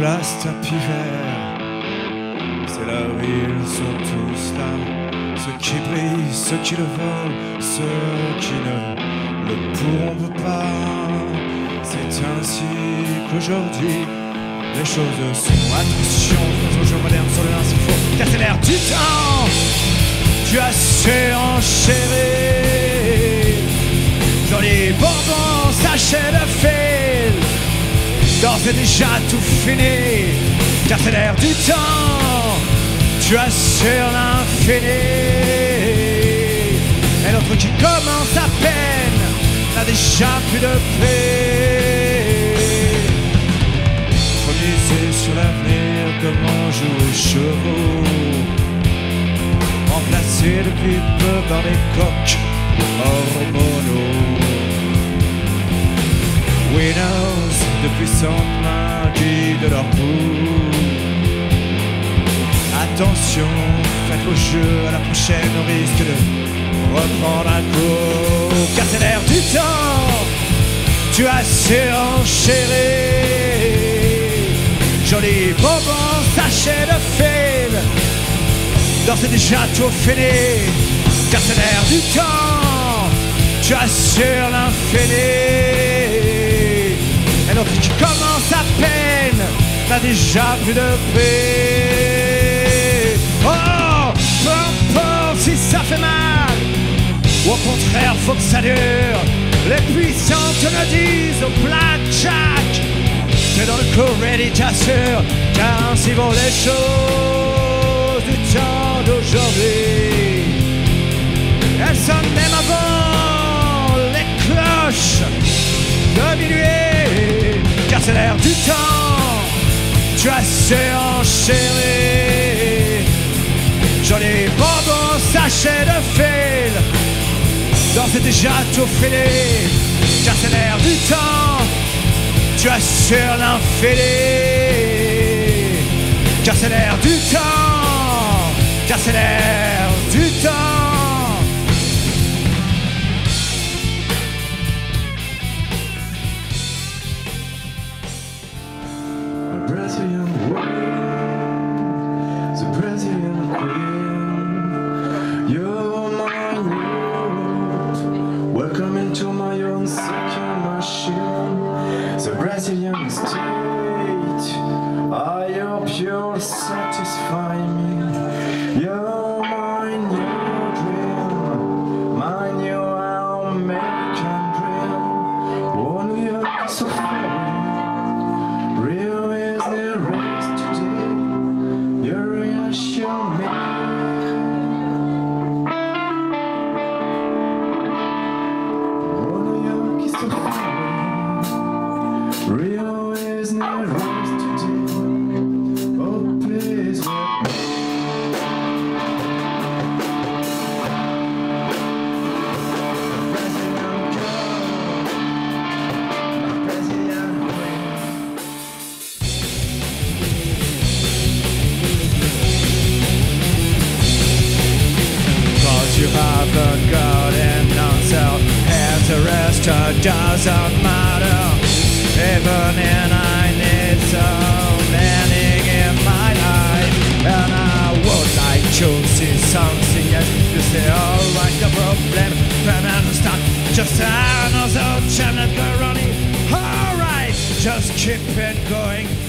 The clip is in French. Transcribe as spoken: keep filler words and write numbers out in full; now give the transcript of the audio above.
place tapis vert. C'est là où ils sont tous là, ceux qui brillent, ceux qui le volent, ceux qui ne le pourront pas. C'est ainsi qu'aujourd'hui les choses sont. Attention, aux jours modernes sur le lance, il faut casser l'air du temps. Tu as surenchéri, joli bonbon, sachet de fil, d'ores et déjà tout fini, casser l'air du temps. Tu as sur l'infini, et l'autre qui commence à peine n'a déjà plus de paix. Faut miser sur l'avenir comme on joue aux chevaux, remplacé depuis peu par des coqs hormonaux. Winners de puissantes mains guident leur pouls. Attention, faites le jeu, à la prochaine au risque de reprendre un coup. Casser l'air du temps, tu as surenchéri, joli bonbon, sachet de fil, d'ores et déjà tout fini, casser l'air du temps, tu as sur l'infini, et l'autre qui commence à peine n'a déjà plus de paix. Oh, peu importe si ça fait mal, ou au contraire faut que ça dure. Les puissants te le disent au blackjack, t'es dans le coup ready, t'assure, car ainsi vont les choses du temps d'aujourd'hui. Elles sonnent même avant les cloches de minuit, car c'est l'air du temps, tu as surenchéri, joli bonbon, sachet de fil, d'ores et déjà tout fini, car c'est l'air du temps, tu as sur l'infini, car c'est l'air du temps, car c'est l'air du temps. Brazilian queen, the Brazilian queen, you're my world. Welcome into my own second machine, the Brazilian state. I hope you'll satisfy me. You're my new dream, my new American dream. Oh, New York is so far. Rio is the race today. Your reaction me. Oh, New York is so far. Rio is the race today. Oh, please let me. You have the golden answer, and the rest doesn't matter. Even in I need some meaning in my life, and I would like to see something else. You say alright, the problem, then understand. Just another channel running. Alright, just keep it going.